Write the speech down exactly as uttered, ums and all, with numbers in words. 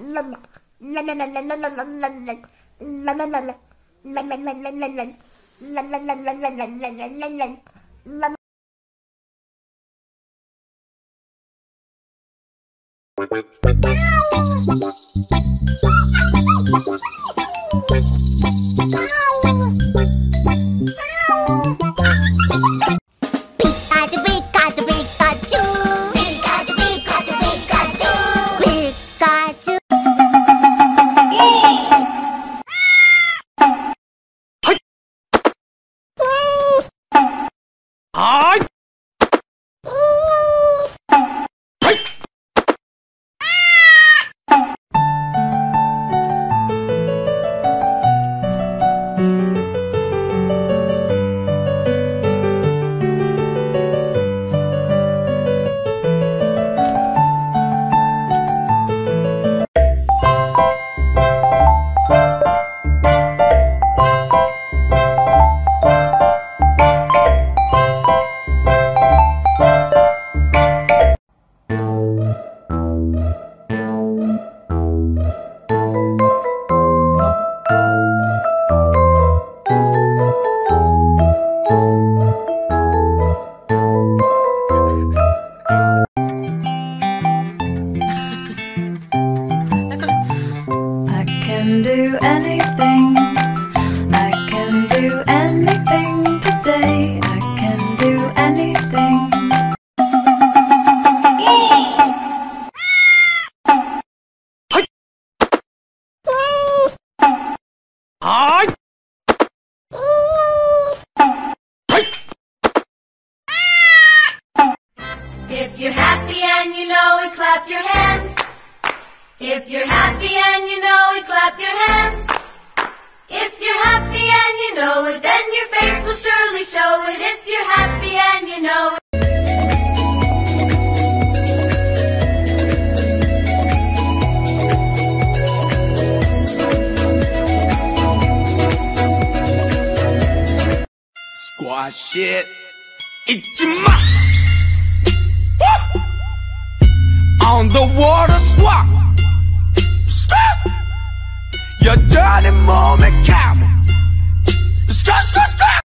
If you're happy and you know it, clap your hands. If you're happy and you know it, clap your hands. If you're happy and you know it, then your face will surely show it. If you're happy and you know it. Squash it. Ichima. Woo! On the water squawk. Stop. Your dirty moment cow. Stop, stop, stop.